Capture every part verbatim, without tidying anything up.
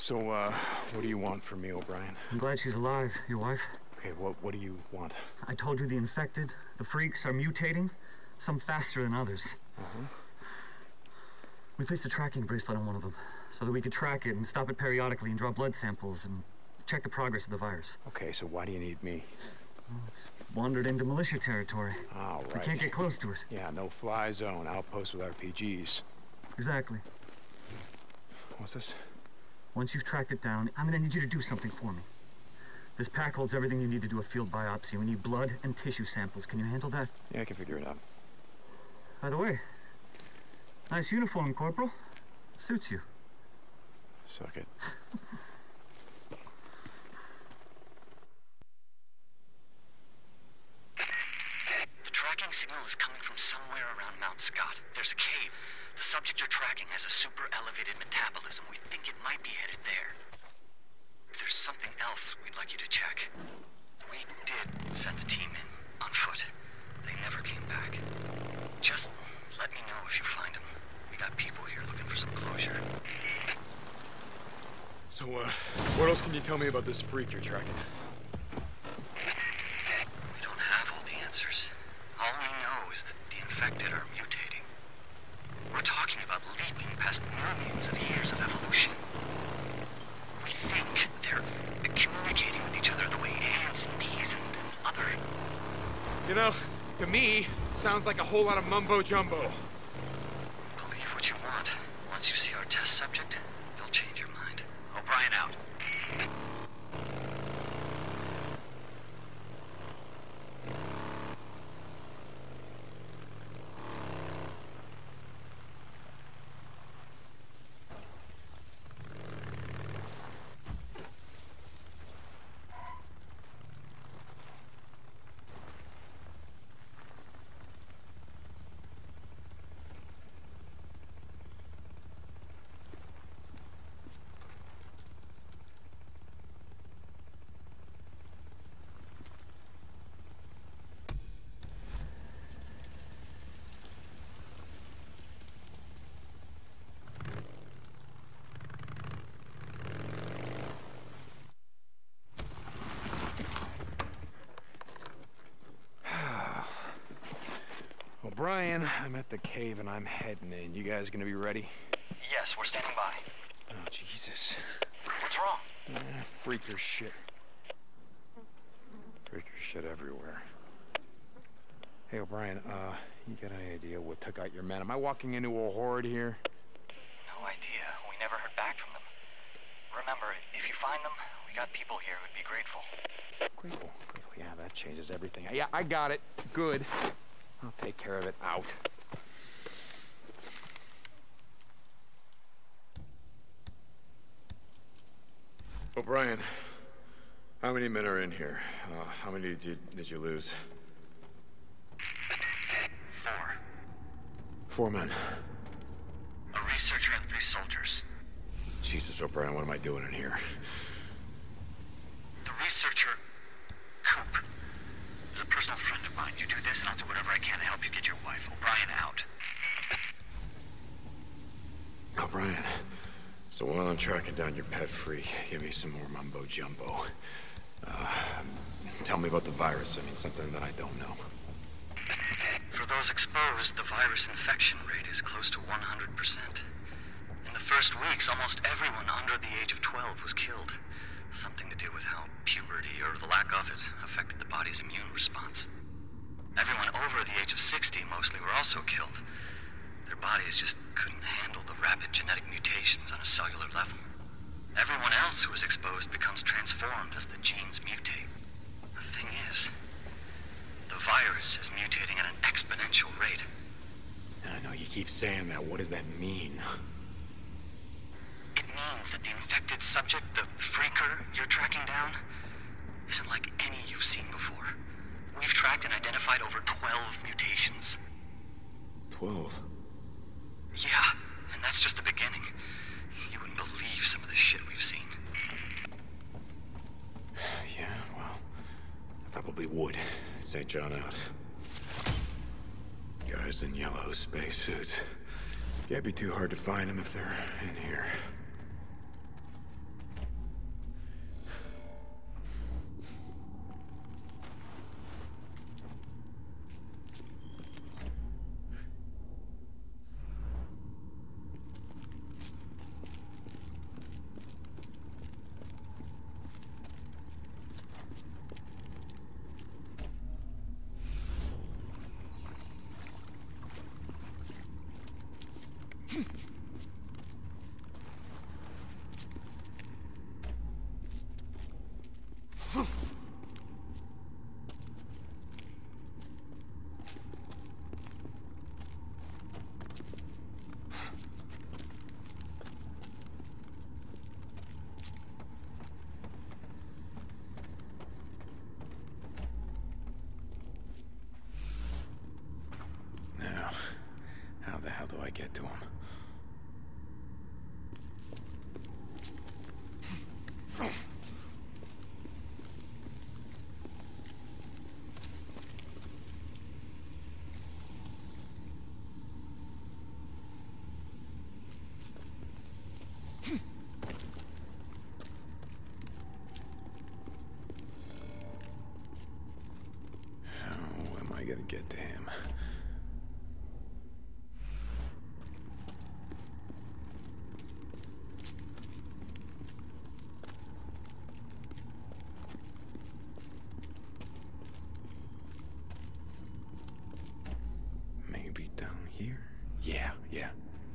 So, uh, what do you want from me, O'Brien? I'm glad she's alive, your wife. Okay, what, what do you want? I told you the infected, the freaks, are mutating, some faster than others. Uh-huh. We placed a tracking bracelet on one of them, so that we could track it and stop it periodically and draw blood samples and check the progress of the virus. Okay, so why do you need me? Well, it's wandered into militia territory. All right. We can't get close to it. Yeah, no-fly zone, outpost with R P Gs. Exactly. What's this? Once you've tracked it down, I'm gonna need you to do something for me. This pack holds everything you need to do a field biopsy. We need blood and tissue samples. Can you handle that? Yeah, I can figure it out. By the way, nice uniform, Corporal. Suits you. Suck it. The tracking signal is coming from somewhere around Mount Scott. There's a cave. The subject you're tracking has a super elevated metabolism. We think it might be headed there. If there's something else, we'd like you to check. We did send a team in, on foot. They never came back. Just let me know if you find them. We got people here looking for some closure. So, uh, what else can you tell me about this freak you're tracking? We don't have all the answers. All we know is that the infected are mutating. We're talking about leaping past millions of years of evolution. We think they're communicating with each other the way ants and bees and other... You know, to me, sounds like a whole lot of mumbo-jumbo. Believe what you want. Once you see our test subject, you'll change your mind. O'Brien out. O'Brien, I'm at the cave and I'm heading in. You guys gonna be ready? Yes, we're standing by. Oh, Jesus. What's wrong? Eh, freaker shit. Freaker shit everywhere. Hey, O'Brien, uh, you got any idea what took out your men? Am I walking into a horde here? No idea. We never heard back from them. Remember, if you find them, we got people here who'd be grateful. Grateful. Grateful. Yeah, that changes everything. Yeah, I got it. Good. I'll take care of it. Out. O'Brien, how many men are in here? Uh, how many did you, did you lose? Four. Four men. A researcher and three soldiers. Jesus, O'Brien, what am I doing in here? The researcher, Coop, is a personal friend of mine. You do this and I'll do whatever I can to help you get your wife. O'Brien out. O'Brien, so while I'm tracking down your pet freak, give me some more mumbo-jumbo. Uh, tell me about the virus. I mean, something that I don't know. For those exposed, the virus infection rate is close to one hundred percent. In the first weeks, almost everyone under the age of twelve was killed. Something to do with how puberty, or the lack of it, affected the body's immune response. Everyone over the age of sixty mostly were also killed. Their bodies just couldn't handle the rapid genetic mutations on a cellular level. Everyone else who is exposed becomes transformed as the genes mutate. The thing is, the virus is mutating at an exponential rate. I know you keep saying that. What does that mean? It means that the infected subject, the freaker you're tracking down, isn't like any you've seen before. We've tracked and identified over twelve mutations. Twelve? Yeah, and that's just the beginning. You wouldn't believe some of the shit we've seen. Yeah, well, I probably would. Saint John out. Guys in yellow spacesuits. Can't be too hard to find them if they're in here. I get to him. How am I gonna get to him? Maybe down here? Yeah, yeah.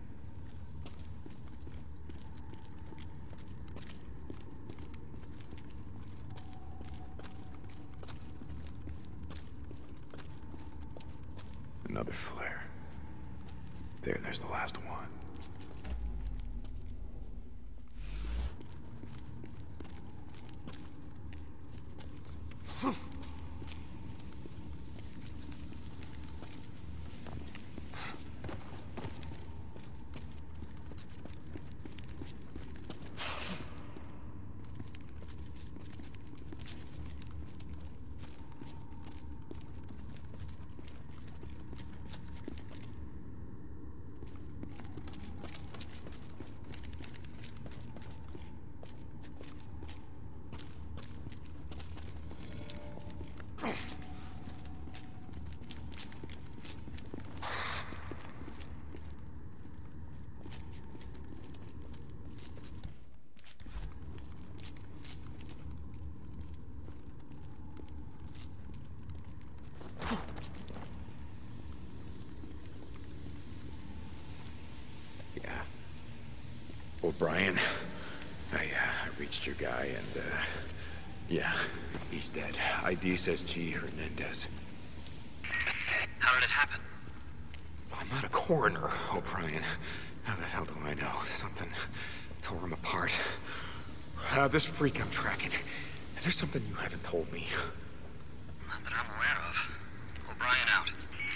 Another flare. There, there's the last one. O'Brien, I, uh, I reached your guy and, uh, yeah, he's dead. I D says G. Hernandez. How did it happen? Well, I'm not a coroner, O'Brien. How the hell do I know? Something tore him apart. Uh, this freak I'm tracking. Is there something you haven't told me? Not that I'm aware of. O'Brien out.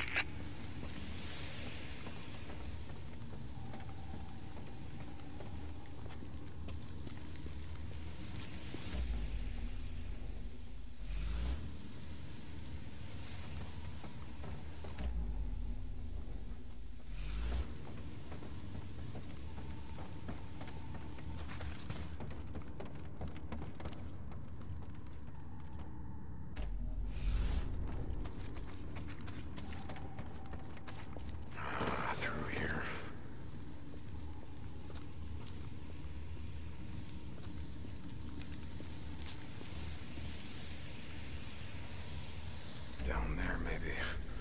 Down there, maybe.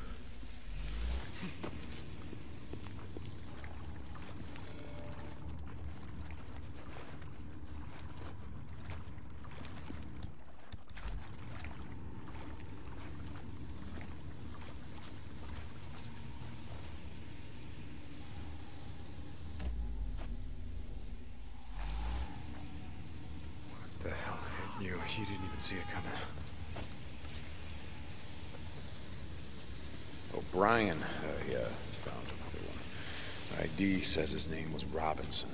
What the hell hit you? You didn't even see it coming. O'Brien, I uh, found another one. I D says his name was Robinson.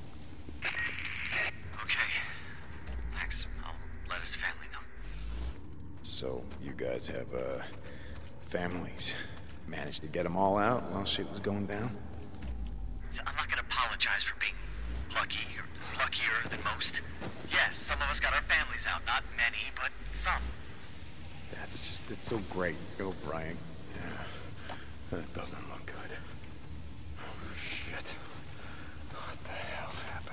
Okay. Thanks. I'll let his family know. So, you guys have, uh, families. Managed to get them all out while shit was going down? I'm not gonna apologize for being lucky, or luckier than most. Yes, some of us got our families out. Not many, but some. That's just, it's so great, O'Brien. That doesn't look good. Oh, shit. What the hell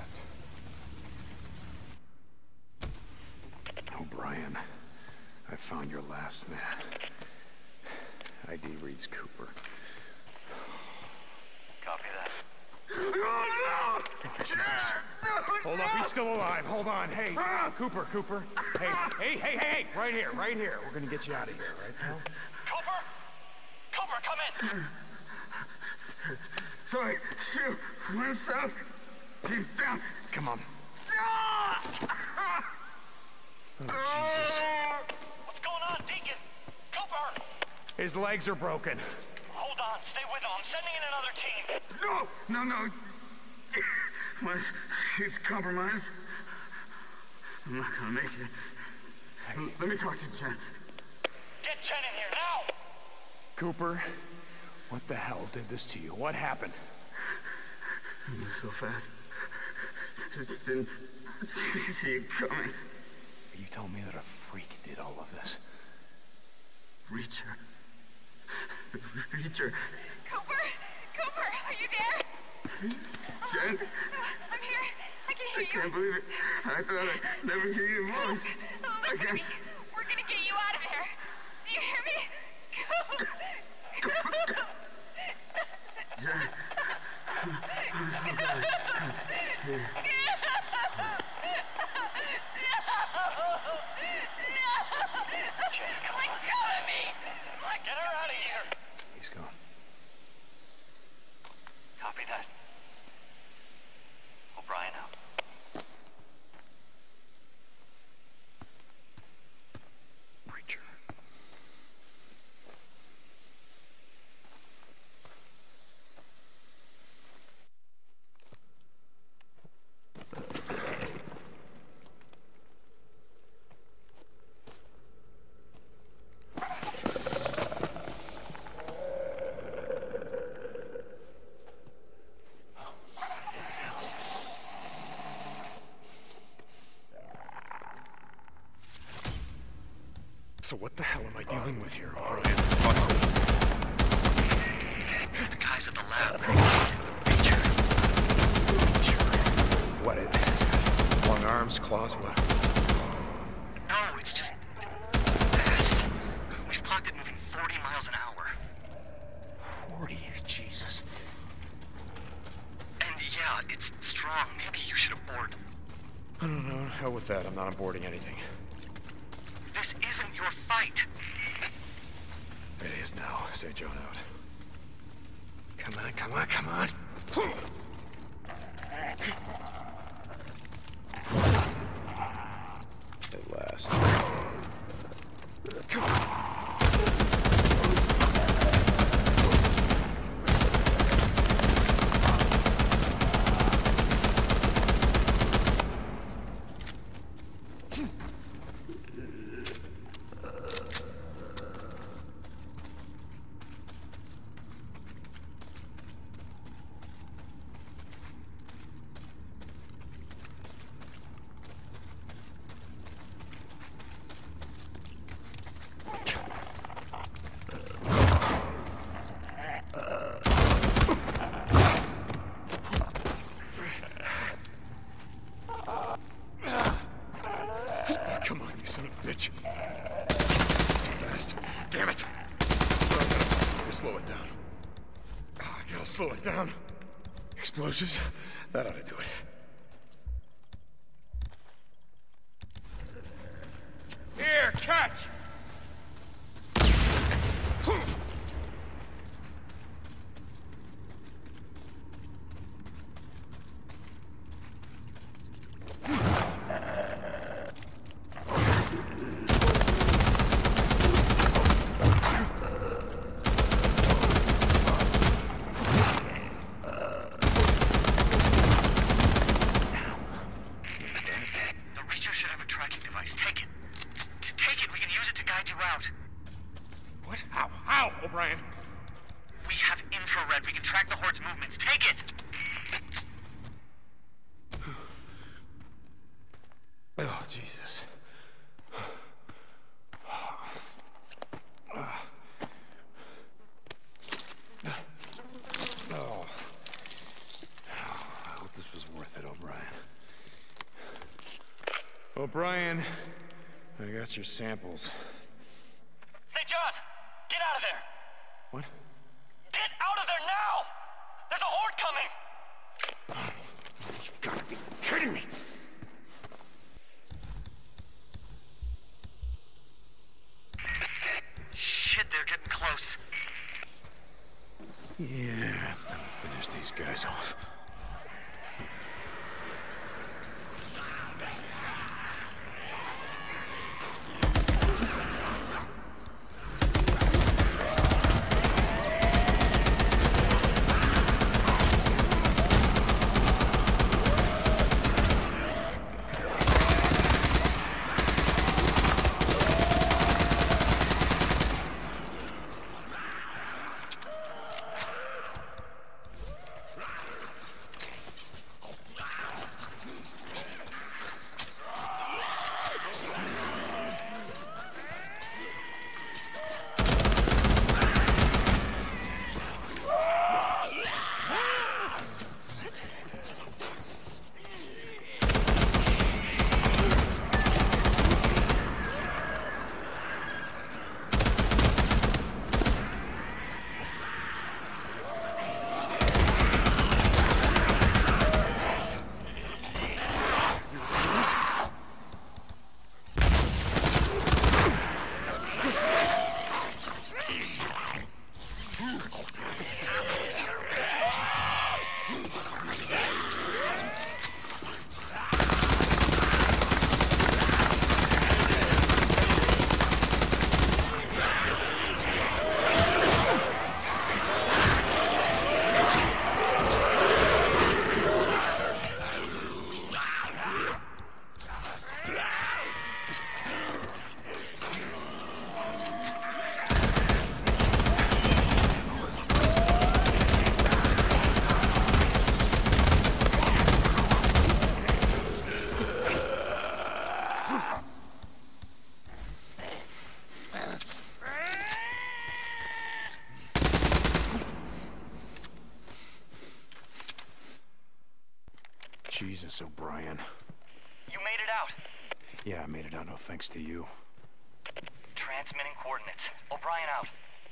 happened? O'Brien, I found your last man. I D reads Cooper. Copy that. Jesus. Hold up, he's still alive. Hold on. Hey, Cooper, Cooper. Hey, hey, hey, hey, hey. Right here, right here. We're gonna get you out of here, right, pal? Cooper! Cooper, come in! Sorry, shoot. One south. He's down. Come on. Oh, Jesus. What's going on, Deacon? Cooper! His legs are broken. Hold on, stay with him. I'm sending in another team. No! No, no. What? He's compromised. I'm not gonna make it. Let me talk to Jen. Get Jen in here now! Cooper, what the hell did this to you? What happened? It was so fast. Just didn't see it coming. You told me that a freak did all of this. Reacher. The Reacher. Cooper! Cooper, are you there? Jen? I'm here. I can hear I you. can't believe it. I thought I'd never hear your voice. Listen to me. We're gonna get you out of here. Do you hear me? Jen. I'm so glad. Here. Let go of me! Get her out of here! He's gone. Copy that. O'Brien out. Preacher. So what the hell am I dealing with here, O'Brien? The guys at the lab located the Reacher. What is it? Long arms, claws, what? No, it's just fast. We've clocked it moving forty miles an hour. forty, Jesus. And yeah, it's strong. Maybe you should abort. I don't know. Hell with that. I'm not onboarding anything. This isn't your fight. It is now. Say John out. Come on, come on, come on. At last. Come on, you son of a bitch. Too fast. Damn it. Oh, I gotta slow it down. Oh, I gotta slow it down. Explosives? That ought to do it. Here, catch! What? How? How, O'Brien? We have infrared. We can track the Horde's movements. Take it! Oh, Jesus. Oh. I hope this was worth it, O'Brien. O'Brien, I got your samples. Hey, John! Get out of there! What? Get out of there now! There's a Horde coming! You've got to be kidding me! Shit, they're getting close. Yeah, it's time to finish these guys off. Jesus, O'Brien. You made it out. Yeah, I made it out, no thanks to you. Transmitting coordinates. O'Brien out.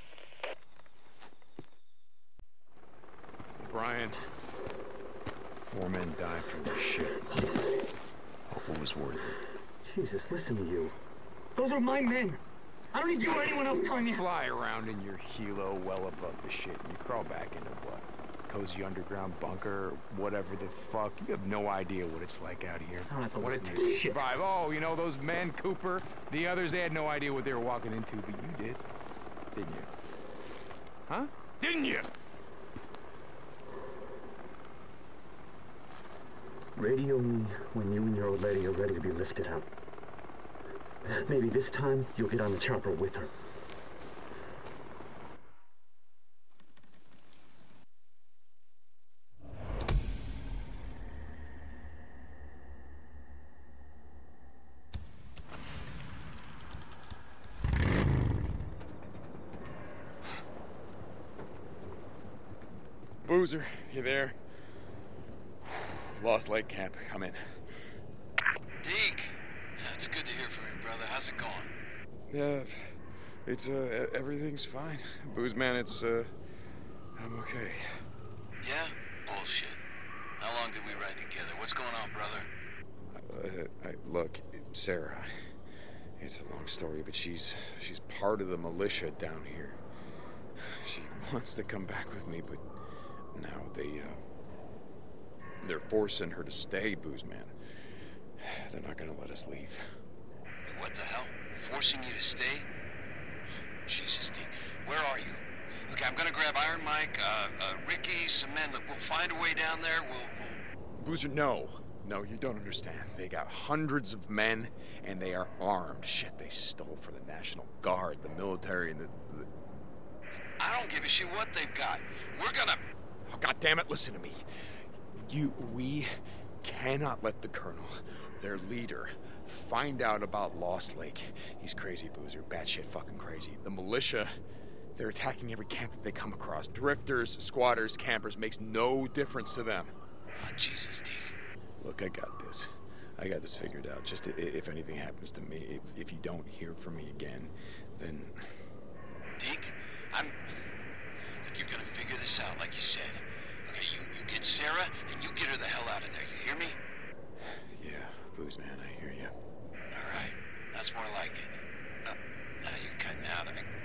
O'Brien. Four men died for this shit. Hope it was worth it. Jesus, listen to you. Those are my men. I don't need you or anyone else telling me. Fly around in your helo well above the shit and you crawl back into what? Cozy underground bunker, whatever the fuck. You have no idea what it's like out here. I don't have to what it listen takes to to this shit. survive. Oh, you know those men, Cooper, the others, they had no idea what they were walking into, but you did. Didn't you? Huh? Didn't you? Radio me when you and your old lady are ready to be lifted out. Maybe this time you'll get on the chopper with her. Boozer, you there? Lost Lake Camp, come in. Deke, that's good to hear from you, brother. How's it going? Yeah, it's, uh, everything's fine. Booze man, it's, uh, I'm okay. Yeah? Bullshit. How long did we ride together? What's going on, brother? Uh, I, look, Sarah, it's a long story, but she's, she's part of the militia down here. She wants to come back with me, but now they, uh, they're forcing her to stay, Booze man. They're not gonna let us leave. What the hell? Forcing you to stay? Jesus, Deke. Where are you? Okay, I'm gonna grab Iron Mike, uh, uh, Ricky, some men. Look, we'll find a way down there. We'll, we'll... Boozer, no. No, you don't understand. They got hundreds of men, and they are armed. Shit, they stole from the National Guard, the military, and the... the... I don't give a shit what they've got. We're gonna... Oh, God damn it, listen to me. You, we cannot let the Colonel, their leader, find out about Lost Lake. He's crazy, Boozer. Batshit fucking crazy. The militia, they're attacking every camp that they come across. Drifters, squatters, campers, makes no difference to them. Oh, Jesus, Deke. Look, I got this. I got this figured out. Just i- if anything happens to me, if, if you don't hear from me again, then... Deke, I'm... Look, you're gonna figure this out, like you said. Okay, you, you get Sarah, and you get her the hell out of there. You hear me? Yeah, Booze man, I hear you. All right. That's more like it. Uh, now you're cutting out. I think